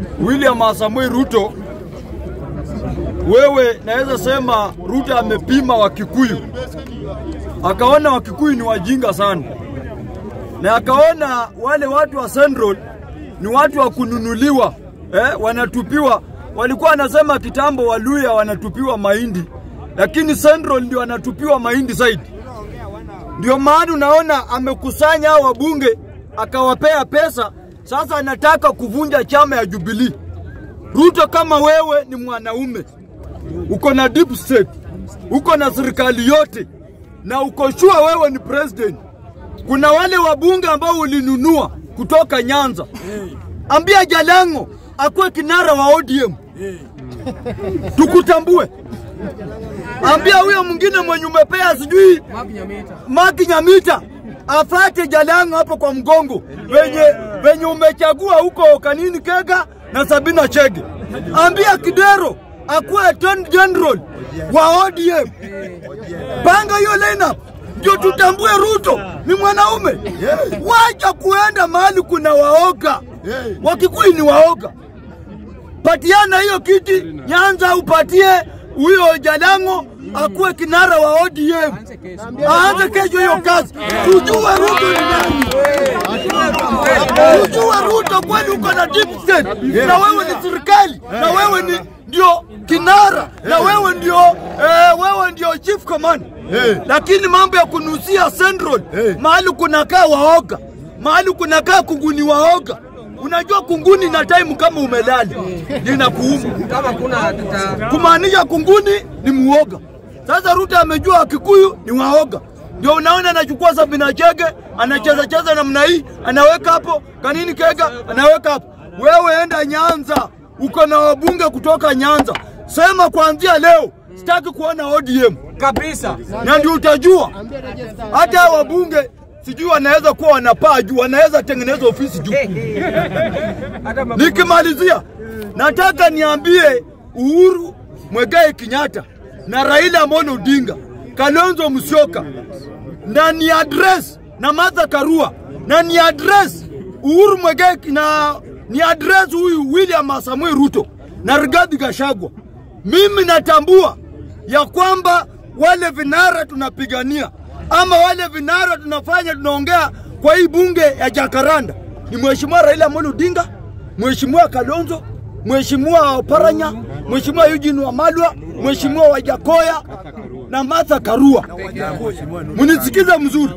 William Samoei Ruto, wewe naweza sema Ruto amepima Wakikuyu. Akaona Wakikuyu ni wajinga sana. Na akaona wale watu wa Central ni watu wa kununuliwa, wanatupiwa. Walikuwa wanasema kitambo Waluya wanatupiwa mahindi, lakini Central ndio wanatupiwa mahindi zaidi. Ndio maana unaona amekusanya hao wabunge akawapea pesa. Sasa anataka kuvunja chama ya Jubilee. Ruto, kama wewe ni mwanaume, uko na deep state, uko na serikali yote, na uko sure wewe ni president, kuna wale wabunge ambao ulinunua kutoka Nyanza, ambia Jalango akuwe kinara wa ODM, tukutambue. Ambia huyo mwingine mwenye umepea sijui Maki Nyamita afate Jalango hapo kwa mgongo, wenye umechagua huko Kanini Kega na Sabina Chege. Ambia Kidero akuwe Attorney General wa ODM. Panga hiyo lineup ndio tutambue Ruto ni mwanaume. Wacha kuenda mahali kuna waoga. Wakikuyu ni waoga. Patiana hiyo kiti Nyanza, upatie huyo Jalango akuwe kinara wa ODM. Aanze kesho hiyo kazi. Tujue Ruto ni nani. Tujue Ruto kwani uko na deep state. Na wewe ni serikali. Na wewe ni ndio kinara. Na wewe ndio chief command. Lakini mambo ya kunusia Central, mahali kunakaa waoga, mahali kunakaa kunguni waoga. Unajua kunguni na time kama umelali linakuuma. Kama kuna kumaanisha kunguni ni muoga. Sasa Ruto amejua Wakikuyu ni waoga. Ndio unaona anachukua Sabina Chege, anacheza namna hii, anaweka hapo Kanini Kega, anaweka hapo. Wewe enda Nyanza, uko na wabunge kutoka Nyanza. Sema kuanzia leo sitaki kuona ODM kabisa. Na ndio utajua hata wabunge sijui wanaweza kuwa wanapaa juu, wanaweza tengeneza ofisi juu. Nikimalizia nataka niambie Uhuru Muigai Kenyatta na Raila Amolo Odinga, Kalonzo Musyoka, na ni address na Martha Karua, na ni address Uhuru Muigai na ni address huyu William Samoei Ruto na Rigathi Gachagua. Mimi natambua ya kwamba wale vinara tunapigania ama wale vinara tunaongea kwa hii bunge ya Jakaranda ni Mheshimiwa Raila Amolo Odinga, Mheshimiwa Kalonzo, Mheshimiwa Paranya, Mheshimiwa Eugene Wamalwa, Mheshimiwa Wajakoya na Martha Karua. Munisikize mzuri.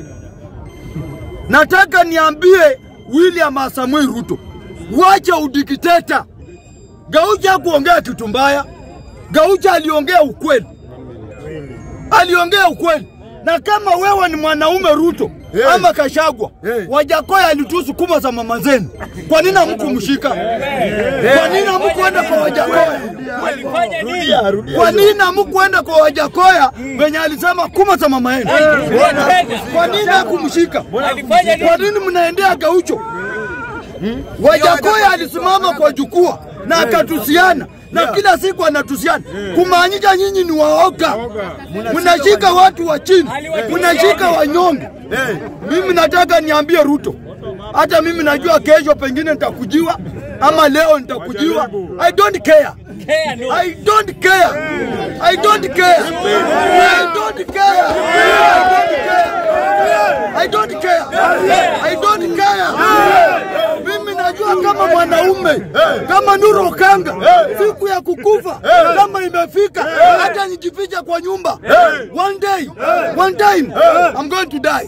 Nataka niambie William Samoei Ruto, wacha udikteta. Gaucha kuongea kitu mbaya. Gaucha aliongea ukweli. Aliongea ukweli. Na kama wewe ni mwanaume Ruto ama Gachagua, Wajakoya alitusu kuma za mama zenu, kwa nini hamkumshika? Kwa nini hamkwenda kwa Wajakoya? Kwa nini hamkwenda kwa Wajakoya wenye alisema kuma za mama yenu? Kwa nini hamkumshika? Kwa nini mnaendea Gaucho? Wajakoya alisimama kwa jukwaa na akatusiana. Na kila siku anatusiana. Kumaanisha nyinyi ni waoga. Mnashika watu wa chini, mnashika wanyonge. Mimi nataka niambie Ruto, hata mimi najua kesho pengine nitakujiwa ama leo nitakujiwa. I don't care. I don't care. I don't care. I don't care. I don't care. I don't care. Mimi najua kama mwanaume, kama Nuru Okanga, siku ya kukufa kama imefika, hata nijificha kwa nyumba. One time, I'm going to die.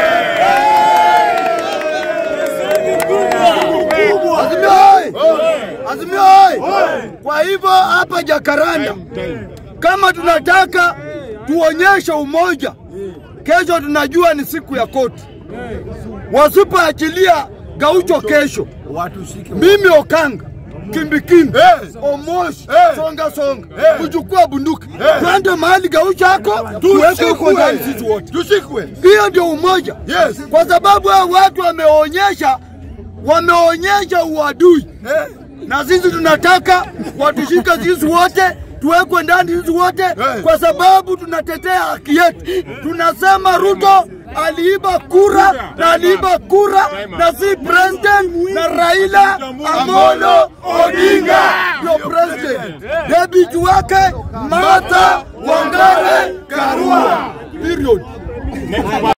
Azimio. Kwa hivyo hapa Jakaranda, kama tunataka tuonyeshe umoja, kesho tunajua ni siku ya koti. Wasipoachilia Gaucho kesho, mimi Okanga, Kimbi, Omosh, Songa, kuchukua bunduki, twende mahali Gaucho yako, tuweke huko ndani sisi wote. Tushikwe. Hiyo ndio umoja. Kwa sababu hao watu wameonyesha uadui. Na sisi tunataka watushike sisi wote, tuwekwe ndani sisi wote, kwa sababu tunatetea haki yetu. Tunasema Ruto aliiba kura na si president na Raila Amolo cabbage wake Martha Wangare Karua.